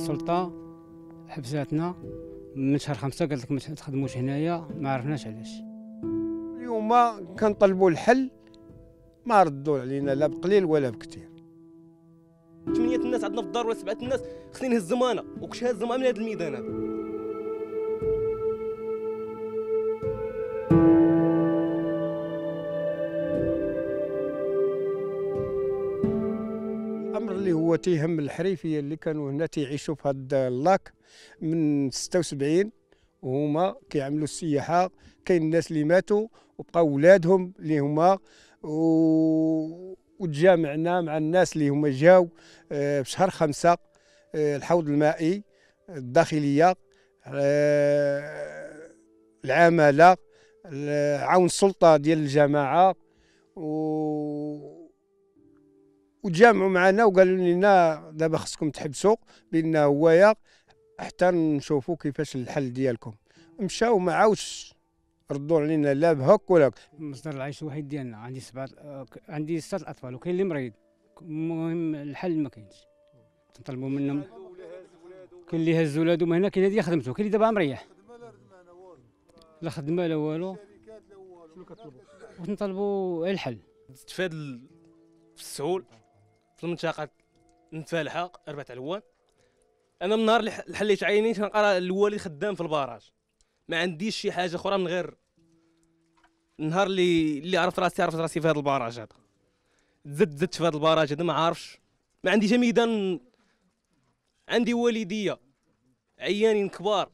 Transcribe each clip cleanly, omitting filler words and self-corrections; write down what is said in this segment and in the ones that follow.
السلطه حبساتنا من شهر 5 قالت لك ما تخدموش هنايا، ما عرفناش علاش. اليوم كنطلبوا الحل، ما ردوا علينا لا بقليل ولا بكثير. 8 الناس عندنا في الدار ولا 7 الناس خصني نهزهم انا، وكش هازهم من هذا الميدان هذا. الامر اللي هو تيهم الحريفيه اللي كانوا هنا تيعيشوا في هذا اللاك من 76 وهما كيعملوا السياحه. كاين الناس اللي ماتوا وبقاو ولادهم اللي هما وتجامعنا مع الناس اللي هما جاو في شهر 5 الحوض المائي، الداخليه، العماله، عون السلطه ديال الجماعه، وتجامعوا معنا وقالوا لنا دابا خصكم تحبسوا بان هوايا حتى نشوفوا كيفاش الحل ديالكم. مشاو ما عاودش ردوا علينا لا بهك ولا مصدر العيش الوحيد ديالنا. عندي 6 اطفال وكاين اللي مريض. المهم الحل ما كاينش. تنطلبوا منهم، كاين اللي هز ولادو من هنا، كاين اللي خدمته، كاين اللي دابا مريح لا خدمه لا والو. وتنطلبوا الحل. تفادل في السهول في المنطقه نفالحه 4 علوان. انا من النهار اللي حليت عيني تنقرا الوالد خدام في البراج، ما عنديش شي حاجه اخرى من غير النهار اللي عرفت راسي في هذا البراج هذا. زدت في هذا البراج هذا، ما عارفش، ما عنديش ميدان. عندي والديه عيانين كبار،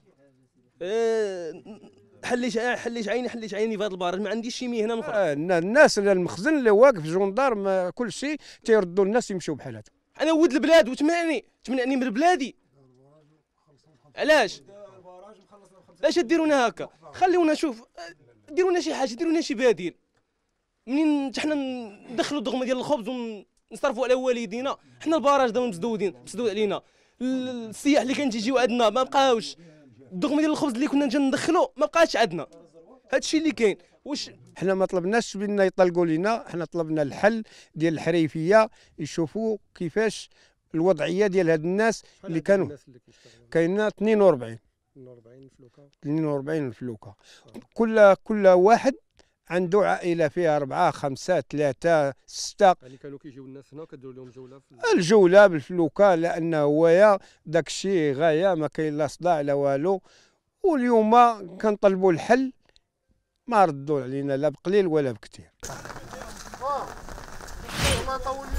حليش عيني في هذا البراج، ما عنديش شي مهنه اخرى. الناس المخزن اللي واقف جندار كل شيء تيردوا الناس يمشوا بحالاتهم. انا ولد البلاد وتمنعني من بلادي. علاش ديرونا هكا؟ خليونا نشوف، ديرونا شي حاجه، ديرونا شي بديل. منين حنا ندخلوا الدغمه ديال الخبز ونصرفوا على والدينا، حنا البراج دابا مسدود علينا. السياح اللي كان تيجيو عندنا ما بقاوش، الدغمه ديال الخبز اللي كنا نجي ندخلوا ما بقاش عندنا. هذا الشيء اللي كاين. واش حنا ما طلبناش بان يطلقوا لنا، حنا طلبنا الحل ديال الحريفيه، يشوفوا كيفاش الوضعيه ديال هاد الناس اللي كانوا. كاينه 42 الفلوكه. كل واحد عنده عائله فيها 4 5 3 6. يعني كانوا كيجيو الناس هنا كديروا لهم جوله الجوله بالفلوكه، لانه هويا داك الشيء غايه ما كاين لا صداع لا والو. واليوم كنطلبوا الحل، ما ردوا علينا لا بقليل ولا بكثير.